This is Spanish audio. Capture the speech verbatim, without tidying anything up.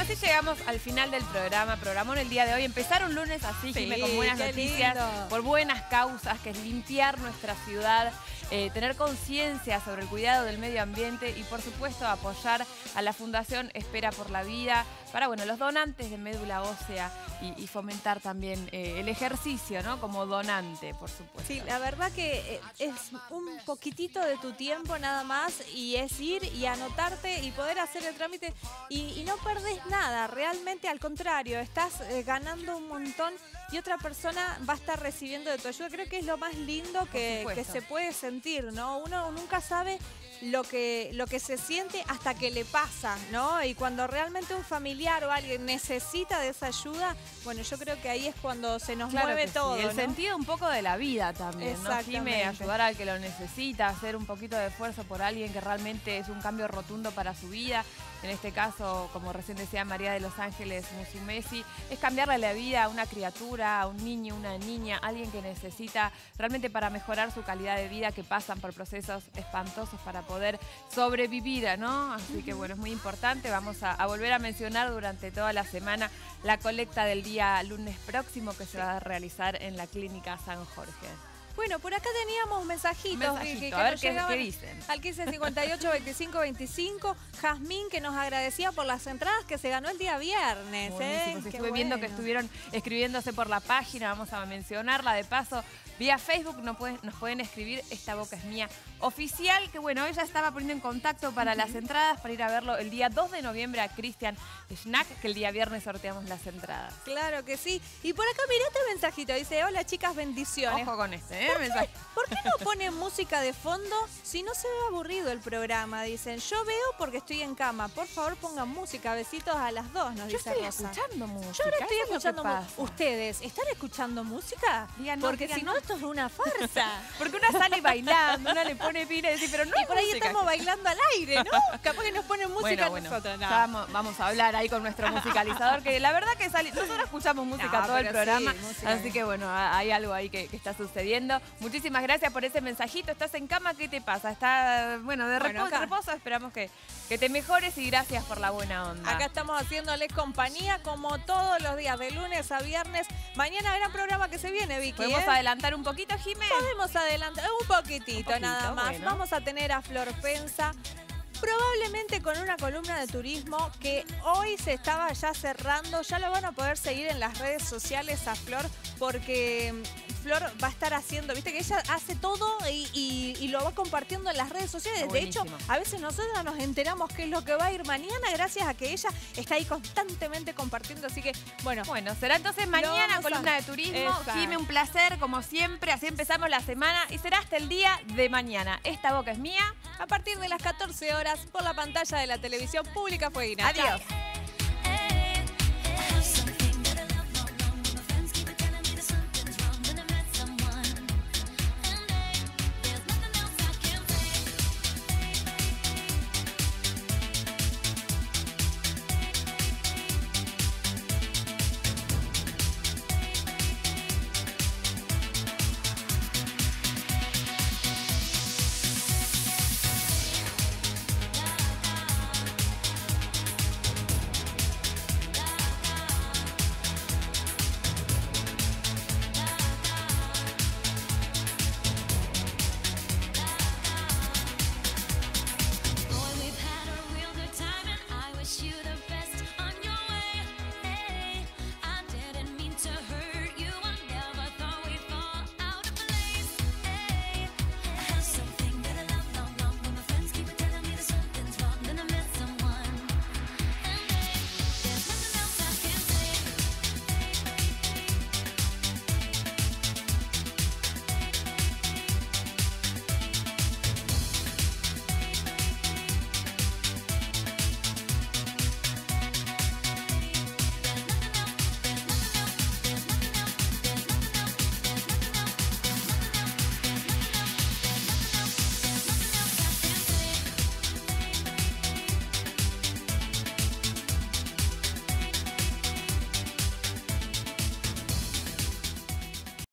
así llegamos al final del programa, programón el día de hoy. Empezaron lunes así, Sí, Jimé, con buenas noticias, lindo. por buenas causas, que es limpiar nuestra ciudad, eh, tener conciencia sobre el cuidado del medio ambiente y, por supuesto, apoyar a la Fundación Espera por la Vida para, bueno, los donantes de médula ósea y, y fomentar también eh, el ejercicio, ¿no? Como donante, por supuesto. Sí, la verdad que eh, es un poquitito de tu tiempo nada más y es ir y anotarte y poder hacer el trámite y, y no perdés nada, realmente al contrario, estás eh, ganando un montón y otra persona va a estar recibiendo de tu ayuda. Creo que es lo más lindo que, que se puede sentir, ¿no? Uno nunca sabe lo que, lo que se siente hasta que le pasa, ¿no? Y cuando realmente un familiar o alguien necesita de esa ayuda, bueno, yo creo que ahí es cuando se nos Claro mueve que todo, sí. El ¿no? sentido un poco de la vida también, ¿no? Jimé, ayudar al que lo necesita, hacer un poquito de esfuerzo por alguien que realmente es un cambio rotundo para su vida. En este caso, como recién decía María de los Ángeles Musumeci, es cambiarle la vida a una criatura, a un niño, una niña, alguien que necesita realmente para mejorar su calidad de vida, que pasan por procesos espantosos para poder sobrevivir, ¿no? Así que bueno, es muy importante. Vamos a, a volver a mencionar durante toda la semana la colecta del día lunes próximo que se va a realizar en la Clínica San Jorge. Bueno, por acá teníamos mensajitos. Un mensajito, que, que a ver nos qué, llegaban qué dicen. Al quince cincuenta y ocho veinticinco veinticinco, Jazmín, que nos agradecía por las entradas que se ganó el día viernes. Buenísimo, ¿eh? se Qué estuve viendo que bueno. estuvieron escribiéndose por la página, vamos a mencionarla de paso. Vía Facebook nos pueden, nos pueden escribir Esta Boca es Mía oficial, que bueno, ella estaba poniendo en contacto para uh-huh. las entradas, para ir a verlo el día dos de noviembre a Cristian Schnack, que el día viernes sorteamos las entradas. Claro que sí. Y por acá mirá este mensajito, dice, hola chicas, bendiciones. Ojo con este, ¿eh? ¿Por qué, ¿Por qué no ponen música de fondo si no se ve aburrido el programa? Dicen, yo veo porque estoy en cama, por favor pongan música, besitos a las dos, nos yo dice estoy Rosa. escuchando música. Yo ahora estoy Eso escuchando música. pasa. ¿Ustedes están escuchando música? Digan no, porque digan si no, no, esto es una farsa. Porque una sale bailando, una le pone pila y dice, pero no y hay por ahí música. estamos bailando al aire, ¿no? Capaz que nos ponen música bueno, bueno, nosotros. No. Vamos, vamos a hablar ahí con nuestro musicalizador, que la verdad que sale, nosotros escuchamos música no, todo el programa, sí, así que bueno, hay algo ahí que, que está sucediendo. Muchísimas gracias por ese mensajito. ¿Estás en cama? ¿Qué te pasa? Está, bueno, de bueno, reposo, reposo, esperamos que, que te mejores y gracias por la buena onda. Acá estamos haciéndoles compañía como todos los días, de lunes a viernes. Mañana gran programa que se viene, Vicky. ¿Podemos ¿eh? adelantar un poquito, Jimé? Podemos adelantar un poquitito, un poquito nada más. Bueno. Vamos a tener a Flor Pensa, probablemente con una columna de turismo que hoy se estaba ya cerrando. Ya lo van a poder seguir en las redes sociales a Flor, porque Flor va a estar haciendo, viste que ella hace todo y, y, y lo va compartiendo en las redes sociales. De hecho, a veces nosotros nos enteramos qué es lo que va a ir mañana gracias a que ella está ahí constantemente compartiendo. Así que, bueno. Bueno, será entonces mañana columna a... de turismo. Jimé, un placer, como siempre. Así empezamos la semana y será hasta el día de mañana. Esta Boca es Mía. A partir de las catorce horas por la pantalla de la televisión pública fueguina. Adiós. Chao.